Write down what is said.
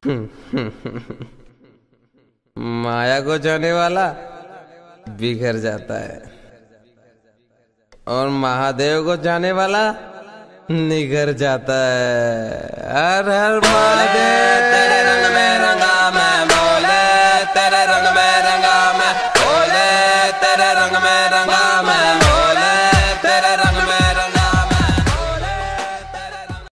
माया को जाने वाला बिखर जाता है और महादेव को जाने वाला निखर जाता है। हर हर महादेव। तेरे रंग में रंगा मैं बोले, तेरे रंग में रंगा मैं बोले, तेरे रंग में रंगा